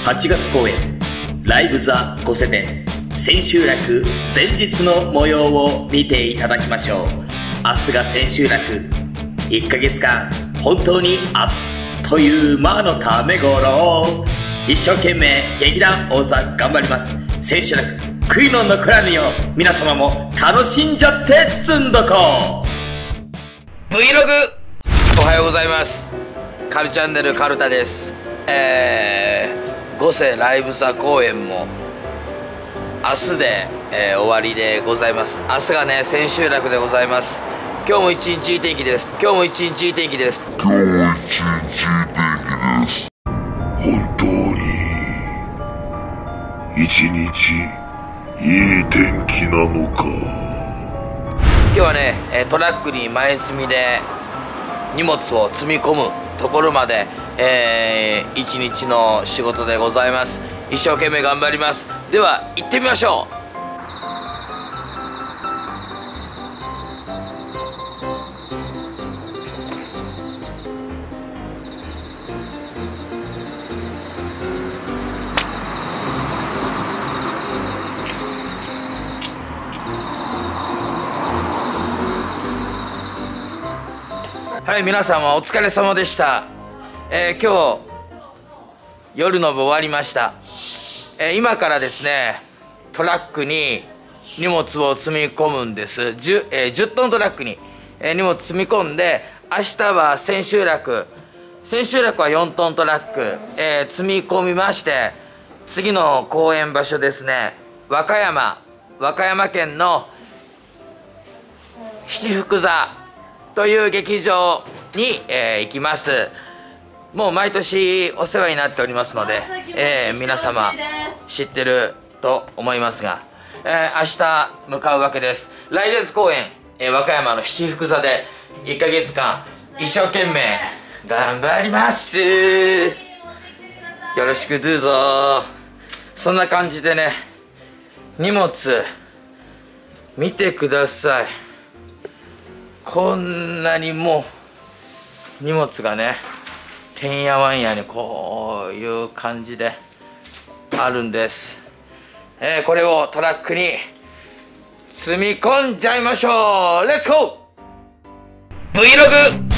8月公演ライブザ御世店千秋楽前日の模様を見ていただきましょう。明日が千秋楽、1ヶ月間本当にあっという間のためごろ。一生懸命劇団大座頑張ります。千秋楽悔いの残らぬよう皆様も楽しんじゃってつんどこ。 Vlog おはようございます。カルチャンネルカルタです。御世ライブ座公演も明日で、終わりでございます。明日がね千秋楽でございます。今日も一日いい天気です。今日も一日いい天気です。 本当に一日いい天気なのか。 今日はねトラックに前積みで荷物を積み込むところまで、一日の仕事でございます。一生懸命頑張ります。では行ってみましょう。はい、皆様お疲れ様でした。今日夜の部終わりました。今からですねトラックに荷物を積み込むんです。10トントラックに、荷物積み込んで、明日は千秋楽は4トントラック、積み込みまして、次の公演場所ですね、和歌山県の七福座という劇場に、行きます。もう毎年お世話になっておりますので、皆様知ってると思いますが、明日向かうわけです。来月公演、和歌山の七福座で1ヶ月間一生懸命頑張ります。よろしくどうぞ。そんな感じでね、荷物見てください。こんなにもう荷物がねてんやわんやにこういう感じであるんです。これをトラックに積み込んじゃいましょう。レッツゴー Vlog。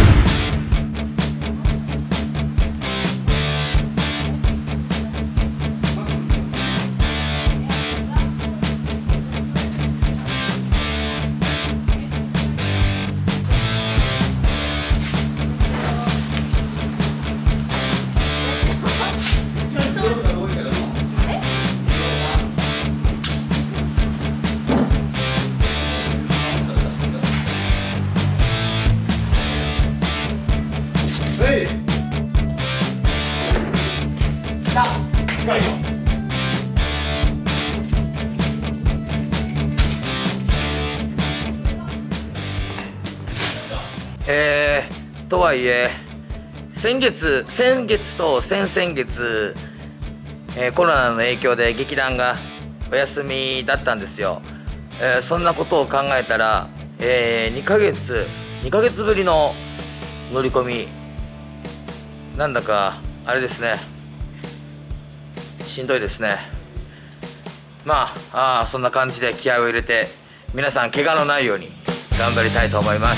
とはいえ先月と先々月、コロナの影響で劇団がお休みだったんですよ。そんなことを考えたら、2ヶ月ぶりの乗り込み、なんだかあれですね、しんどいですね。まあそんな感じで気合を入れて、皆さん怪我のないように頑張りたいと思います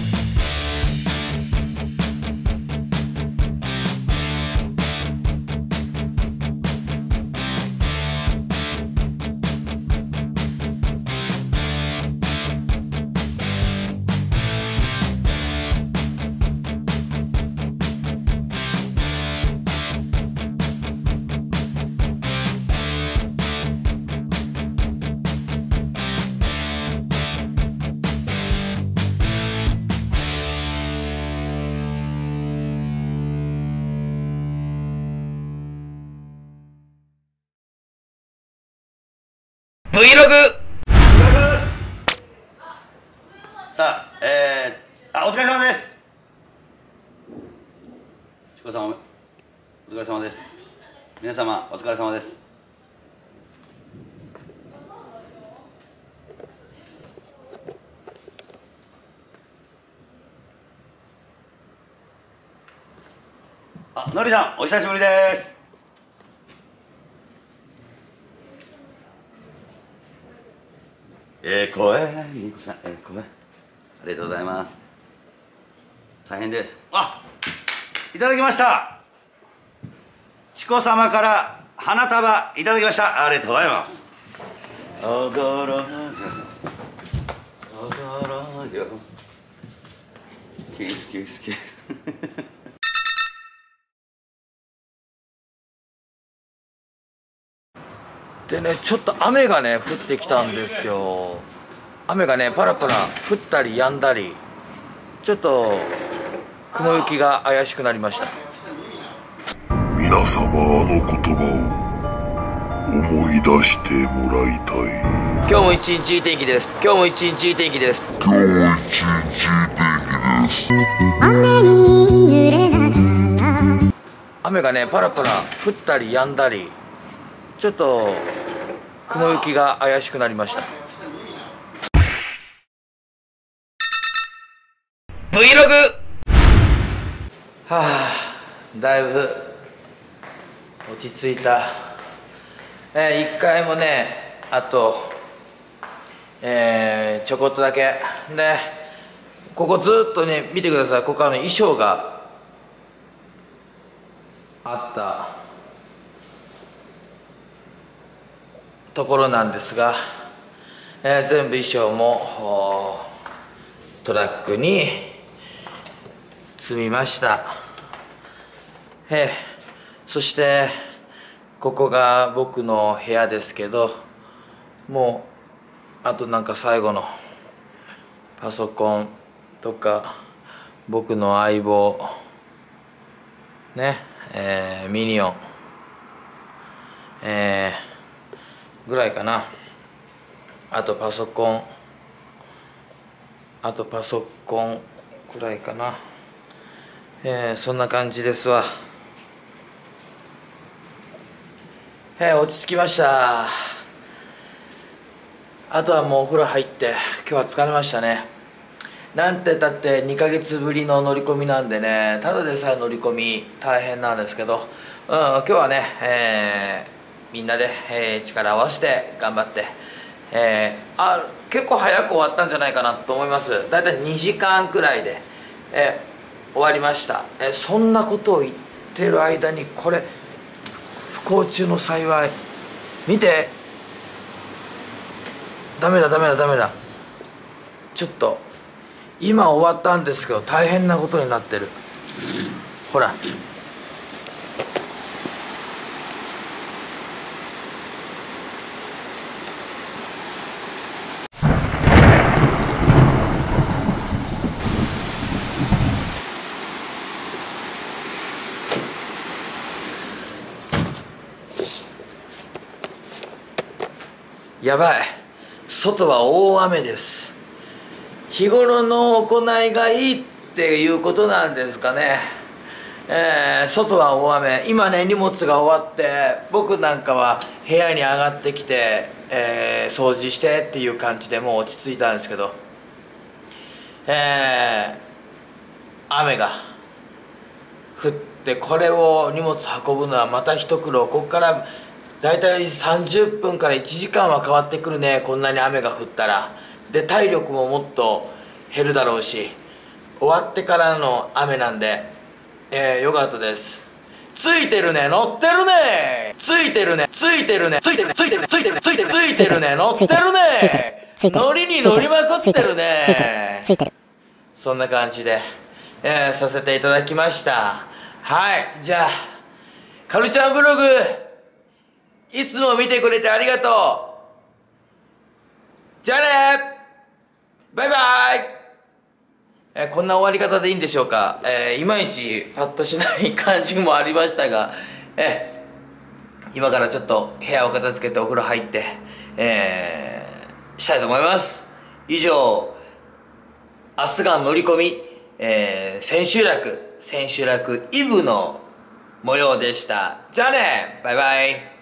。Vlog。 さあ、お疲れ様です。しこさんお疲れ様です。皆様お疲れ様です。のりさんお久しぶりです。 声みこさん声ありがとうございます。大変です。いただきました。チコ様から花束いただきました。ありがとうございます。踊ろうよ踊ろうよキスキスキスでね、ちょっと雨がね降ってきたんですよ。雨がねパラパラ降ったり止んだり、ちょっと雲行きが怪しくなりました。 皆様、あの言葉を思い出してもらいたい。 今日も一日いい天気です。今日も一日いい天気です。 今日も一日いい天気です。 雨に濡れながら雨がねパラパラ降ったり止んだり、ちょっと雲行きが怪しくなりました。 Vlog。 はあ、だいぶ落ち着いた。1回もね、あとちょこっとだけで、ここずっとね見てください。ここ衣装があったところなんですが、全部衣装もトラックに積みました。そしてここが僕の部屋ですけど、もうあとなんか最後のパソコンとか、僕の相棒ね、ミニオンぐらいかな。あとパソコンくらいかな。そんな感じですわ。落ち着きました。あとはもうお風呂入って、今日は疲れましたね。なんてたって2ヶ月ぶりの乗り込みなんでね、ただでさえ乗り込み大変なんですけど、今日はね、みんなで、力を合わせて頑張って、結構早く終わったんじゃないかなと思います。だいたい2時間くらいで、終わりました。そんなことを言ってる間に、これ不幸中の幸い、見て、ダメだちょっと今終わったんですけど大変なことになってる。ほら、やばい、外は大雨です。日頃の行いがいいっていうことなんですかね。外は大雨。今ね、荷物が終わって、僕なんかは部屋に上がってきて、掃除してっていう感じでもう落ち着いたんですけど、雨が降って、これを荷物運ぶのはまた一苦労。ここからだいたい30分から1時間は変わってくるね、こんなに雨が降ったら。で、体力ももっと減るだろうし、終わってからの雨なんで、よかったです。ついてるね、乗ってるね、ついてるね、ついてるね、ついてるね、ついてるね、ついてるね、ついてるね、ついてるね、乗ってるね、乗りに乗りまくってるね。そんな感じで、させていただきました。はい、じゃあカルちゃんブログ、いつも見てくれてありがとう。じゃあね、バイバイ。こんな終わり方でいいんでしょうか。いまいちパッとしない感じもありましたが、今からちょっと部屋を片付けてお風呂入って、したいと思います。以上、明日が乗り込み、千秋楽イブの模様でした。じゃあね、バイバイ。